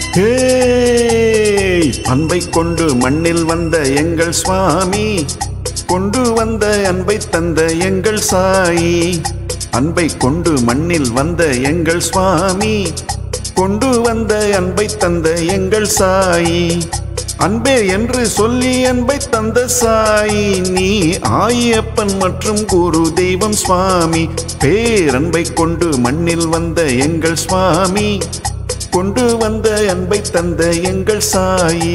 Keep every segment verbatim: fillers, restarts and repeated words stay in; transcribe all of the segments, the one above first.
ஹே அன்பை கொண்டு மண்ணில் வந்த எங்கள் சுவாமி, கொண்டு வந்த அன்பை தந்த எங்கள் சாயி. அன்பை கொண்டு மண்ணில் வந்த எங்கள் சுவாமி, கொண்டு வந்த அன்பை தந்த எங்கள் சாயி. அன்பே என்று சொல்லி அன்பை தந்த சாயி, நீ ஆயப்பன் மற்றும் குரு தெய்வம் சுவாமி. பேரன்பை கொண்டு மண்ணில் வந்த எங்கள் சுவாமி, கொண்டு வந்த அன்பை தந்த எங்கள் சாயி.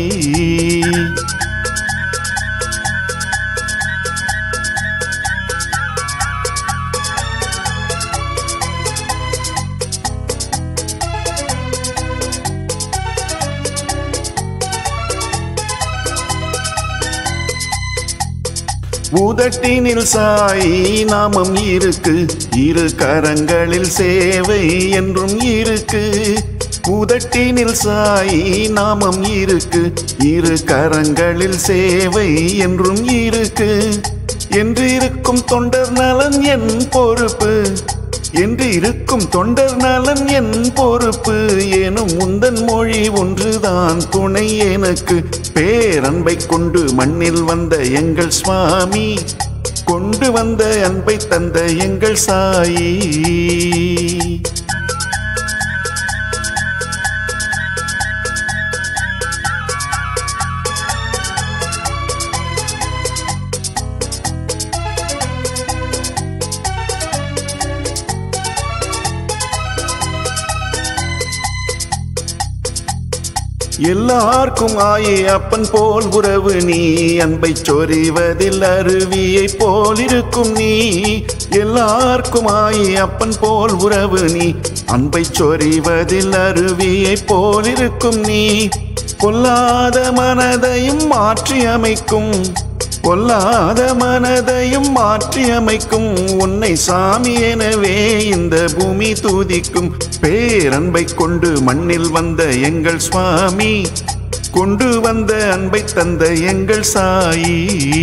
உதட்டினில் சாயி நாமம் இருக்கு, இரு கரங்களில் சேவை என்றும் இருக்கு. உதட்டினில் சாயி நாமம் இருக்கு, இரு கரங்களில் சேவை என்றும் இருக்கு. என்று இருக்கும் தொண்டர் நலன் என் பொறுப்பு, என்று இருக்கும் தொண்டர் நலன் என் பொறுப்பு. எனும் உந்தன் மொழி ஒன்றுதான் துணை எனக்கு. பேரன்பை கொண்டு மண்ணில் வந்த எங்கள் சுவாமி, கொண்டு வந்த அன்பை தந்த எங்கள் சாயி. எல்லாருக்கும் ஆயே அப்பன் போல் உறவு நீ, அன்பை சொறிவதில் அருவியை போல் இருக்கும் நீ. எல்லாருக்கும் ஆயே அப்பன் போல் உறவு நீ, அன்பை சொறிவதில் அருவியை போல் இருக்கும் நீ. பொல்லாத மனதையும் மாற்றி அமைக்கும், பொல்லாத மனதையும் மாற்றி அமைக்கும். உன்னை சாமி எனவே இந்த பூமி தூதிக்கும். பேரன்பை கொண்டு மண்ணில் வந்த எங்கள் சுவாமி, கொண்டு வந்த அன்பை தந்த எங்கள் சாயி.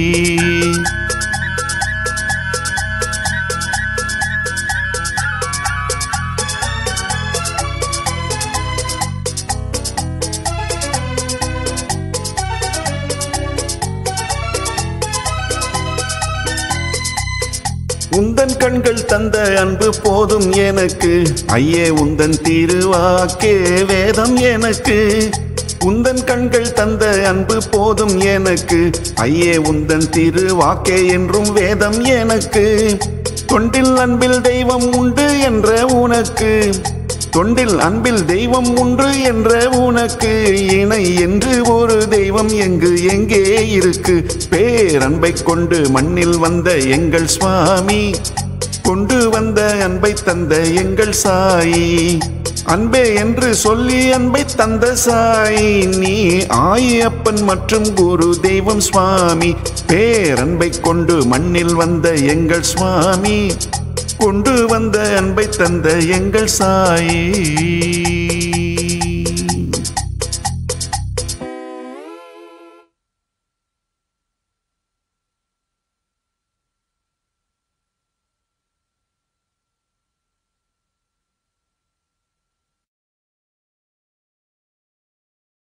உந்தன் கண்கள் தந்த அன்பு போதும் எனக்கு, ஐயே உந்தன் திருவாக்கே வேதம் எனக்கு. உந்தன் கண்கள் தந்த அன்பு போதும் எனக்கு, ஐயே உந்தன் திருவாக்கே என்றும் வேதம் எனக்கு. தொண்டில் அன்பில் தெய்வம் உண்டு என்ற உனக்கு, தொண்டில் அன்பில் தெய்வம் உண்டு என்ற உனக்கு. இணை என்று ஒரு தெய்வம் எங்கு எங்கே இருக்கு. பேரன்பை கொண்டு மண்ணில் வந்த எங்கள் சுவாமி, கொண்டு வந்த அன்பை தந்த எங்கள் சாயி. அன்பே என்று சொல்லி அன்பை தந்த சாயி, நீ ஆயப்பன் மற்றும் குரு தெய்வம் சுவாமி. பேரன்பை கொண்டு மண்ணில் வந்த எங்கள் சுவாமி, கொண்டு வந்த அன்பை தந்த எங்கள் சாயி.